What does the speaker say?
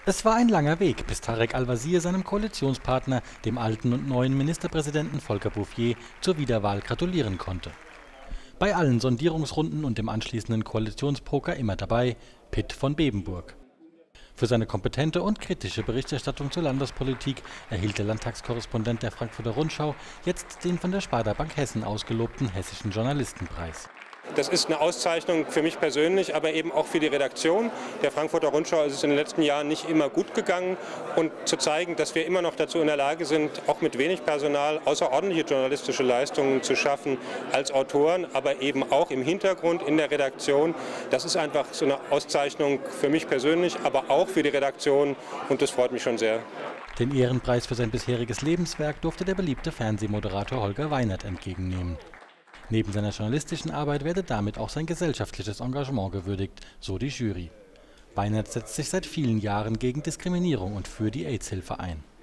Es war ein langer Weg, bis Tarek Al-Wazir seinem Koalitionspartner, dem alten und neuen Ministerpräsidenten Volker Bouffier, zur Wiederwahl gratulieren konnte. Bei allen Sondierungsrunden und dem anschließenden Koalitionspoker immer dabei Pitt von Bebenburg. Für seine kompetente und kritische Berichterstattung zur Landespolitik erhielt der Landtagskorrespondent der Frankfurter Rundschau jetzt den von der Sparda Bank Hessen ausgelobten Hessischen Journalistenpreis. Das ist eine Auszeichnung für mich persönlich, aber eben auch für die Redaktion. Der Frankfurter Rundschau ist es in den letzten Jahren nicht immer gut gegangen. Und zu zeigen, dass wir immer noch dazu in der Lage sind, auch mit wenig Personal außerordentliche journalistische Leistungen zu schaffen als Autoren, aber eben auch im Hintergrund in der Redaktion. Das ist einfach so eine Auszeichnung für mich persönlich, aber auch für die Redaktion. Und das freut mich schon sehr. Den Ehrenpreis für sein bisheriges Lebenswerk durfte der beliebte Fernsehmoderator Holger Weinert entgegennehmen. Neben seiner journalistischen Arbeit werde damit auch sein gesellschaftliches Engagement gewürdigt, so die Jury. Weinert setzt sich seit vielen Jahren gegen Diskriminierung und für die AIDS-Hilfe ein.